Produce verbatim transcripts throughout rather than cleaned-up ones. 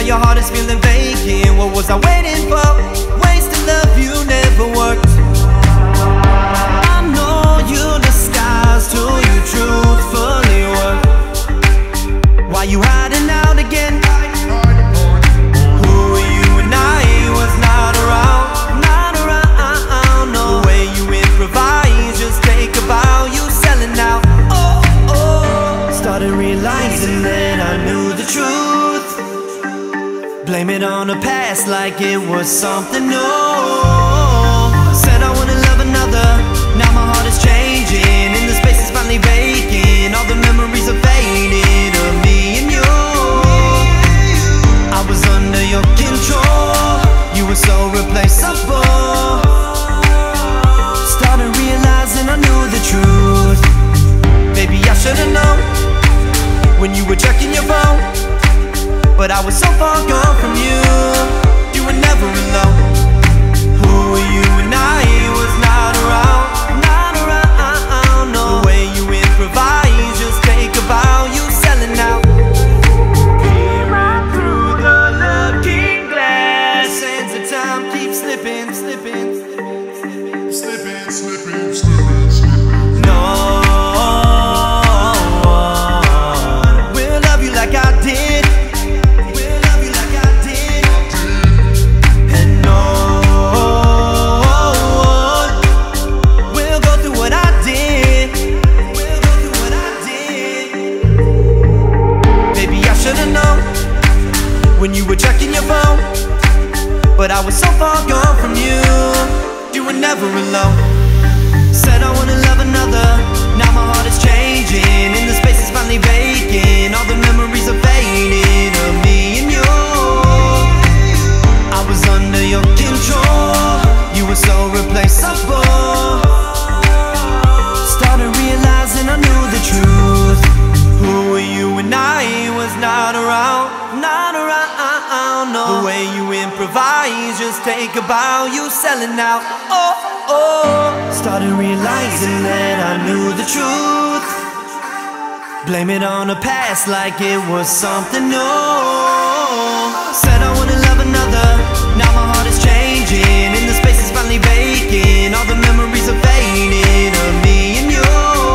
your heart is feeling vacant. What was I waiting for? Wasted love, you never worked. I know you disguised who you truthfully were. Why you hiding out again? Who are you when I was not around? Not around, no. The way you improvise, just take a bow, you selling out. Oh, oh. Started realizing that I knew the truth. Blame it on the past like it was something new. Said I wanna love another, now my heart is changing, and the space is finally vacant. All the memories are faded of me and you. I was under your control, you were so replaceable. Started realizing I knew the truth. Baby, I should've known when you were checking your phone, but I was so far gone from you. You were never alone. Who were you when I was not around? Not around, no. The way you improvise, just take a bow, you selling out. Peer right through the looking glass. Sands of time keep slipping, slipping, slipping, slipping, slipping, slipping, slipping. No, we'll love you like I did. When you were checking your phone, but I was so far gone from you. You were never alone. Said I wanna love another, now my heart is changing, and the space is finally vacant. All the memories are faded of me and you. I was under your control, you were so replaceable. Started realizing I knew the truth. Who were you when I was not around? Not around, no. The way you improvise, just take a bow, you selling out. Oh, oh. Started realizing that I knew the truth. Blame it on the past like it was something new. Said I wanna love another, now my heart is changing, and the space is finally vacant. All the memories are faded of me and you.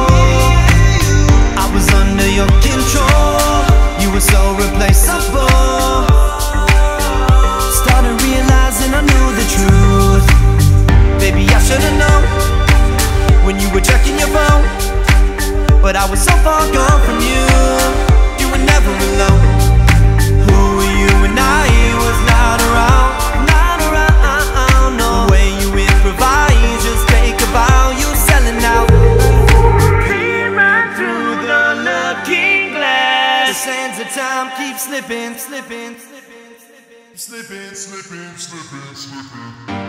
I was under your control, you were so replaceable. Started realizing I knew the truth. Baby, I should've known when you were checking your phone, but I was so far gone from you. You were never alone. Who were you when I was not around? Not around, no. The way you improvise, just take a bow, you selling out. Peer right through the looking glass. The sands of time keep slipping, slipping, slipping, slipping, slipping, slipping, slipping, slipping.